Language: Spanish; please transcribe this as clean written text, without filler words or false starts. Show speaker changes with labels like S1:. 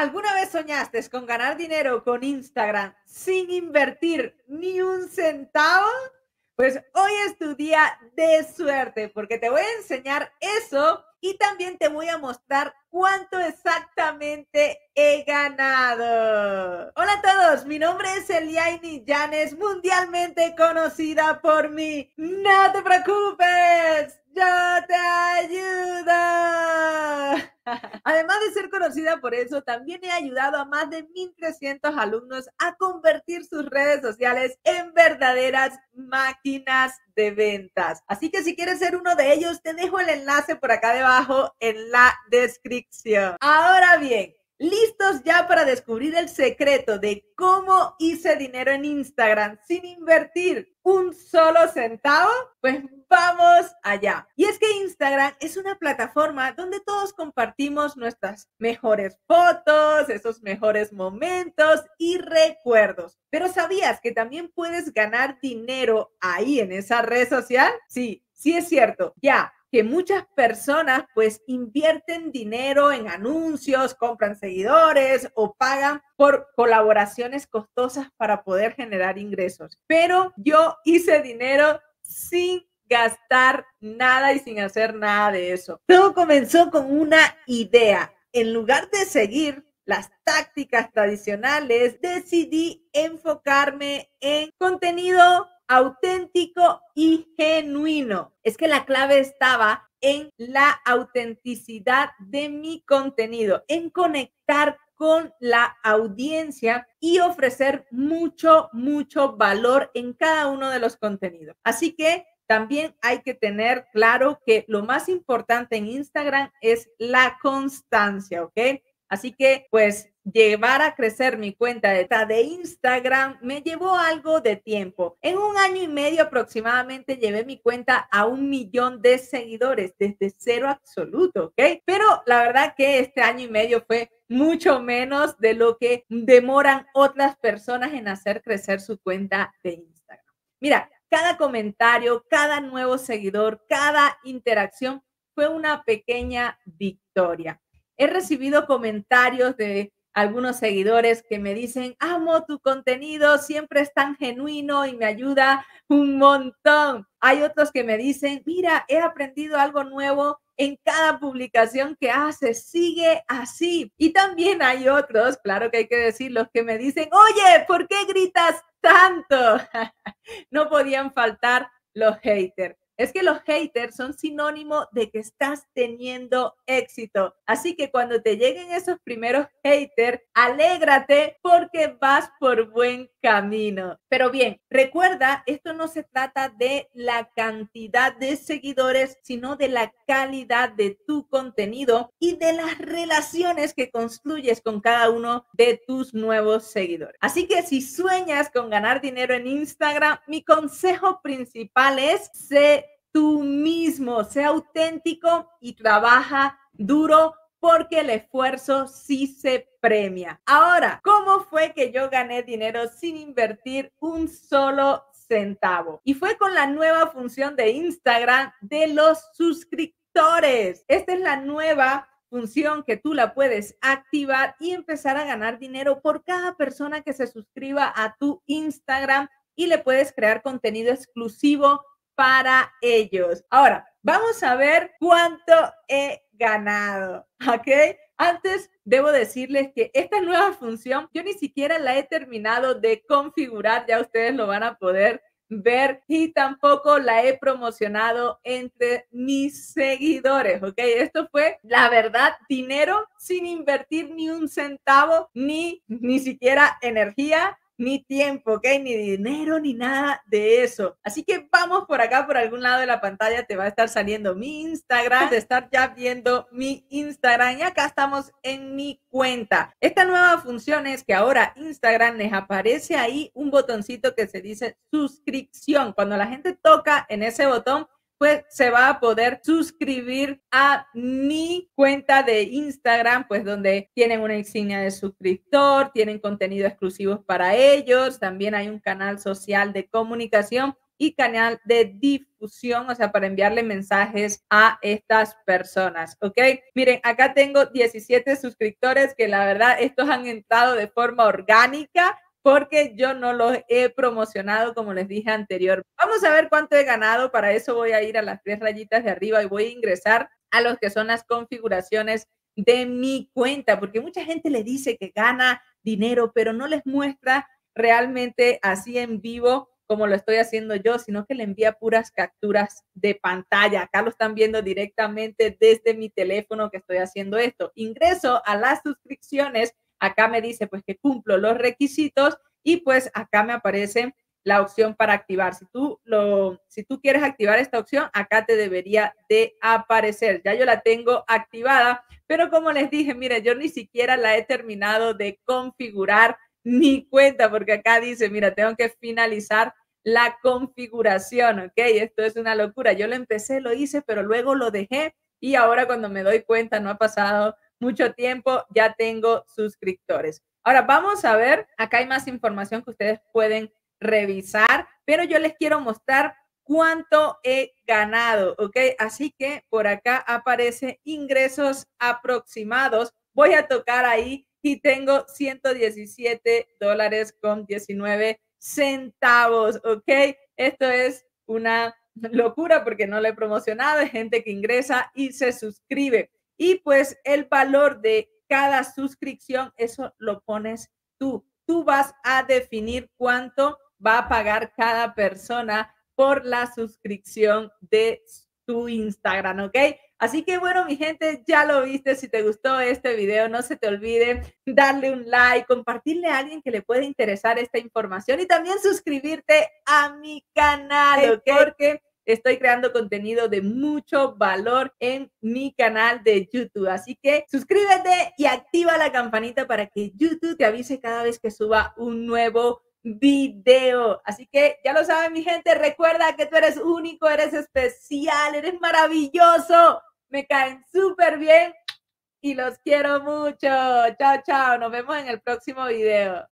S1: ¿Alguna vez soñaste con ganar dinero con Instagram sin invertir ni un centavo? Pues hoy es tu día de suerte porque te voy a enseñar eso y también te voy a mostrar cuánto exactamente he ganado. Hola a todos, mi nombre es Eliaini Llanes, mundialmente conocida por mí. No te preocupes, yo te ayudo. Además de ser conocida por eso, también he ayudado a más de 1,300 alumnos a convertir sus redes sociales en verdaderas máquinas de ventas. Así que si quieres ser uno de ellos, te dejo el enlace por acá debajo en la descripción. Ahora bien, ¿listos ya para descubrir el secreto de cómo hice dinero en Instagram sin invertir un solo centavo? Pues vamos allá. Y es que Instagram es una plataforma donde todos compartimos nuestras mejores fotos, esos mejores momentos y recuerdos. Pero ¿sabías que también puedes ganar dinero ahí en esa red social? Sí, sí es cierto. Ya que muchas personas pues invierten dinero en anuncios, compran seguidores o pagan por colaboraciones costosas para poder generar ingresos. Pero yo hice dinero sin gastar nada y sin hacer nada de eso. Todo comenzó con una idea. En lugar de seguir las tácticas tradicionales, decidí enfocarme en contenido auténtico y genuino. Es que la clave estaba en la autenticidad de mi contenido, en conectar con la audiencia y ofrecer mucho valor en cada uno de los contenidos. Así que también hay que tener claro que lo más importante en Instagram es la constancia, ¿ok? Así que, pues, llevar a crecer mi cuenta de Instagram me llevó algo de tiempo. En 1 año y medio aproximadamente llevé mi cuenta a 1 millón de seguidores desde cero absoluto, ¿ok? Pero la verdad que este año y medio fue mucho menos de lo que demoran otras personas en hacer crecer su cuenta de Instagram. Mira, cada comentario, cada nuevo seguidor, cada interacción fue una pequeña victoria. He recibido comentarios de algunos seguidores que me dicen, amo tu contenido, siempre es tan genuino y me ayuda un montón. Hay otros que me dicen, mira, he aprendido algo nuevo en cada publicación que haces, sigue así. Y también hay otros, claro que hay que decir, los que me dicen, oye, ¿por qué gritas tanto? No podían faltar los haters. Es que los haters son sinónimo de que estás teniendo éxito. Así que cuando te lleguen esos primeros haters, alégrate porque vas por buen camino. Pero bien, recuerda, esto no se trata de la cantidad de seguidores, sino de la calidad de tu contenido y de las relaciones que construyes con cada uno de tus nuevos seguidores. Así que si sueñas con ganar dinero en Instagram, mi consejo principal es sé tú mismo, sé auténtico y trabaja duro porque el esfuerzo sí se premia. Ahora, ¿cómo fue que yo gané dinero sin invertir un solo centavo? Y fue con la nueva función de Instagram de los suscriptores. Esta es la nueva función que tú la puedes activar y empezar a ganar dinero por cada persona que se suscriba a tu Instagram y le puedes crear contenido exclusivo para ellos. Ahora, vamos a ver cuánto he ganado, ¿ok? Antes, debo decirles que esta nueva función yo ni siquiera la he terminado de configurar, ya ustedes lo van a poder ver y tampoco la he promocionado entre mis seguidores, ¿ok? Esto fue, la verdad, dinero sin invertir ni un centavo, ni siquiera energía, ni tiempo, ¿ok? Ni dinero, ni nada de eso. Así que vamos por acá, por algún lado de la pantalla te va a estar saliendo mi Instagram, de estar ya viendo mi Instagram y acá estamos en mi cuenta. Esta nueva función es que ahora Instagram les aparece ahí un botoncito que se dice suscripción. Cuando la gente toca en ese botón, pues se va a poder suscribir a mi cuenta de Instagram, pues donde tienen una insignia de suscriptor, tienen contenido exclusivo para ellos, también hay un canal social de comunicación y canal de difusión, o sea, para enviarle mensajes a estas personas, ¿ok? Miren, acá tengo 17 suscriptores que la verdad estos han entrado de forma orgánica porque yo no los he promocionado como les dije anterior. Vamos a ver cuánto he ganado, para eso voy a ir a las 3 rayitas de arriba y voy a ingresar a los que son las configuraciones de mi cuenta, porque mucha gente le dice que gana dinero, pero no les muestra realmente así en vivo como lo estoy haciendo yo, sino que le envía puras capturas de pantalla. Acá lo están viendo directamente desde mi teléfono que estoy haciendo esto. Ingreso a las suscripciones, acá me dice pues que cumplo los requisitos y pues acá me aparece la opción para activar. Si tú quieres activar esta opción, acá te debería de aparecer. Ya yo la tengo activada, pero como les dije, mire, yo ni siquiera la he terminado de configurar mi cuenta, porque acá dice, mira, tengo que finalizar la configuración, ¿ok? Esto es una locura. Yo lo empecé, lo hice, pero luego lo dejé y ahora cuando me doy cuenta, no ha pasado mucho tiempo, ya tengo suscriptores. Ahora vamos a ver, acá hay más información que ustedes pueden revisar, pero yo les quiero mostrar cuánto he ganado, ¿ok? Así que por acá aparece ingresos aproximados. Voy a tocar ahí y tengo $117 con 19 centavos, ¿ok? Esto es una locura porque no lo he promocionado, es gente que ingresa y se suscribe. Y pues el valor de cada suscripción, eso lo pones tú. Tú vas a definir cuánto va a pagar cada persona por la suscripción de tu Instagram, ¿ok? Así que bueno, mi gente, ya lo viste. Si te gustó este video, no se te olvide darle un like, compartirle a alguien que le pueda interesar esta información y también suscribirte a mi canal, ¿ok? Porque estoy creando contenido de mucho valor en mi canal de YouTube. Así que suscríbete y activa la campanita para que YouTube te avise cada vez que suba un nuevo video. Así que ya lo saben, mi gente, recuerda que tú eres único, eres especial, eres maravilloso. Me caen súper bien y los quiero mucho. Chao, chao. Nos vemos en el próximo video.